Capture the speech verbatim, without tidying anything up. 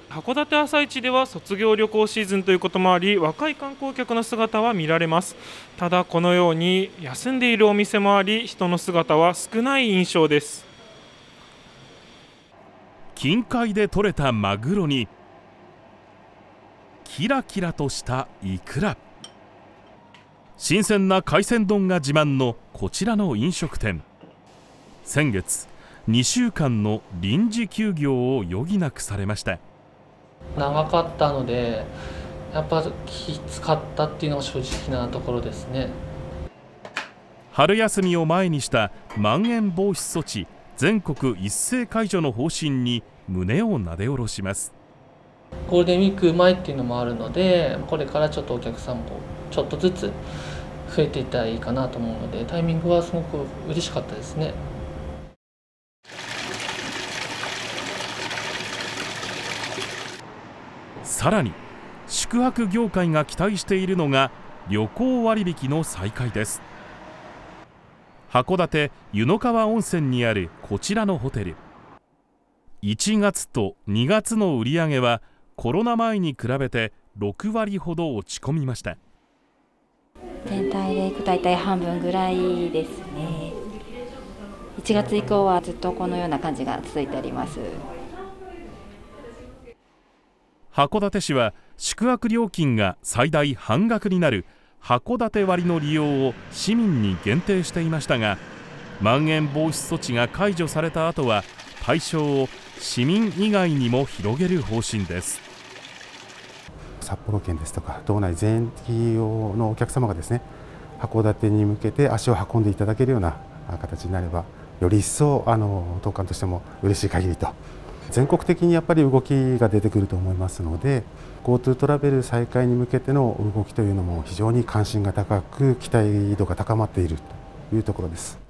函館朝市では卒業旅行シーズンということもあり、若い観光客の姿は見られます。ただこのように休んでいるお店もあり、人の姿は少ない印象です。 近海で採れたマグロにキラキラとしたイクラ、新鮮な海鮮丼が自慢のこちらの飲食店。先月にしゅうかんの臨時休業を余儀なくされました。 長かったのでやっぱきつかったっていうのが正直なところですね。 春休みを前にしたまん延防止措置全国一斉解除の方針に胸をなで下ろします。 ゴールデンウィーク前っていうのもあるので、これからちょっとお客さんもちょっとずつ増えていったらいいかなと思うので、タイミングはすごく嬉しかったですね。 さらに宿泊業界が期待しているのが旅行割引の再開です。函館湯の川温泉にあるこちらのホテル、いちがつとにがつの売り上げはコロナ前に比べてろくわりほど落ち込みました。 全体でいくと大体半分ぐらいですね。いちがつ以降はずっとこのような感じが続いております。 函館市は宿泊料金が最大半額になる函館割の利用を市民に限定していましたが、まん延防止措置が解除された後は対象を市民以外にも広げる方針です。 札幌圏ですとか道内全域のお客様がですね、函館に向けて足を運んでいただけるような形になれば、より一層あの当館としても嬉しい限りと。全国的にやっぱり動きが出てくると思いますので、 GoTo トラベル再開に向けての動きというのも非常に関心が高く、期待度が高まっているというところです。